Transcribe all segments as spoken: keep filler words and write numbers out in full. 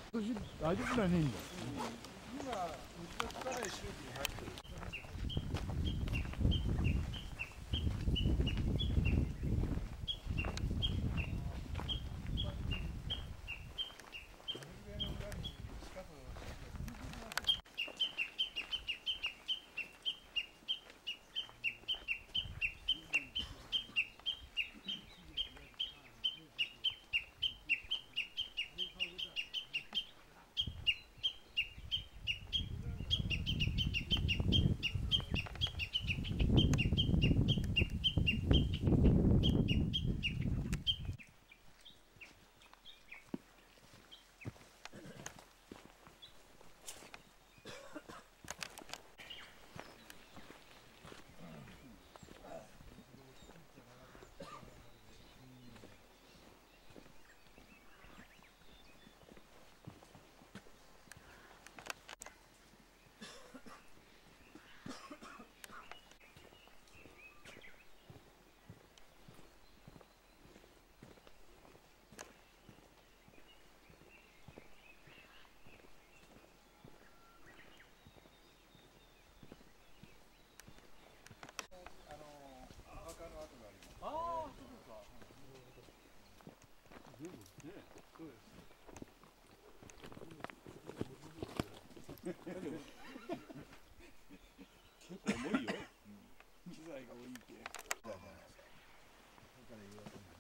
今年大丈夫じゃねえんだよ。 今水がつかない周期に入ってる。 結構重いよ。機材が多いけ。じゃないですか。だから言われない。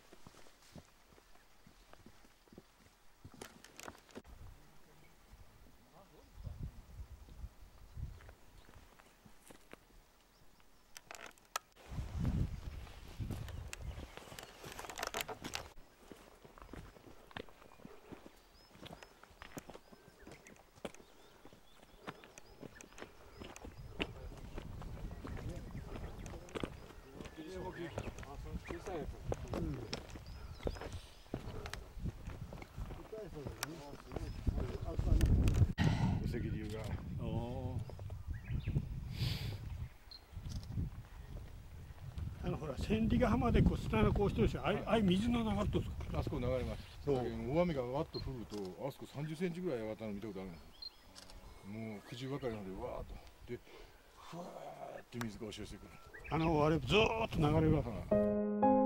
小さいやつ。うん。小さいそうだね。あ、すごい。土石流が。おお。あのほら千里ヶ浜でこう砂がこうしてるでしょ。ああいう水の流れとあそこ流れます。そう。大雨がわっと降ると、あそこさんじゅっセンチぐらい上がったの見たことあるんです。もう口ばかりまでわーっとで、ふわーって水が押し寄せてくる。 あのあれずーっと流れるわけだ。